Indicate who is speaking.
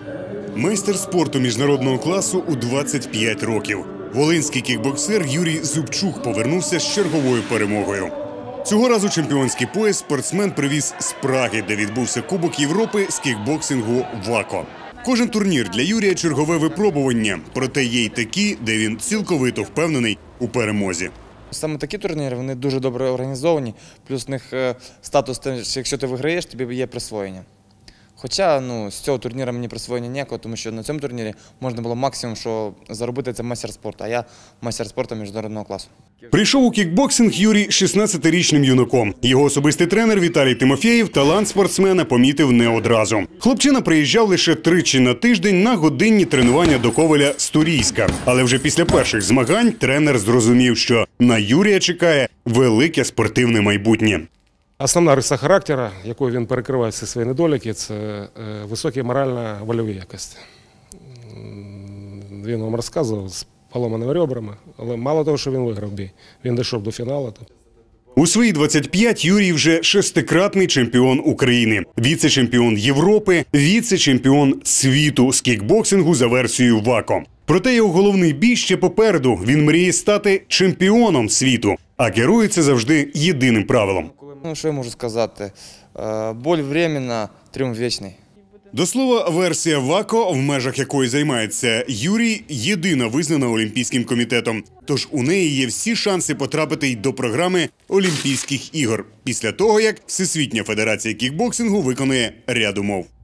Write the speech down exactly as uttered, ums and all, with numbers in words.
Speaker 1: Майстер спорту міжнародного класу у двадцять п'ять років. Волинський кікбоксер Юрій Зубчук повернувся з черговою перемогою. Цього разу чемпіонський пояс спортсмен привіз з Праги, де відбувся Кубок Європи з кікбоксингу «ВАКО». Кожен турнір для Юрія – чергове випробування. Проте є й такі, де він цілковито впевнений у перемозі.
Speaker 2: Саме такі турніри, вони дуже добре організовані, плюс в них статус, якщо ти виграєш, тобі є присвоєння. Хоча ну, з цього турніру мені присвоєння ніякого, тому що на цьому турнірі можна було максимум, що заробити – це майстер спорту, а я майстер спорту міжнародного класу.
Speaker 1: Прийшов у кікбоксинг Юрій шістнадцятирічним юнаком. Його особистий тренер Віталій Тимофєєв талант спортсмена помітив не одразу. Хлопчина приїжджав лише тричі на тиждень на годинні тренування до Ковеля з Турійська. Але вже після перших змагань тренер зрозумів, що на Юрія чекає велике спортивне майбутнє.
Speaker 3: Основна риса характеру, якою він перекриває всі свої недоліки, це високі морально-вольові якості. Він вам розказував з поломаними ребрами, але мало того, що він виграв бій, він дійшов до фіналу.
Speaker 1: У свої двадцять п'ять Юрій вже шестикратний чемпіон України, віце-чемпіон Європи, віце-чемпіон світу з кікбоксингу за версією «ВАКО». Проте його головний бій ще попереду. Він мріє стати чемпіоном світу, а керується завжди єдиним правилом.
Speaker 2: Ну, що я можу сказати? Боль временна, тріумф вічний.
Speaker 1: До слова, версія «ВАКО», в межах якої займається Юрій, єдина визнана Олімпійським комітетом. Тож у неї є всі шанси потрапити й до програми Олімпійських ігор, після того, як Всесвітня федерація кікбоксингу виконує ряд умов.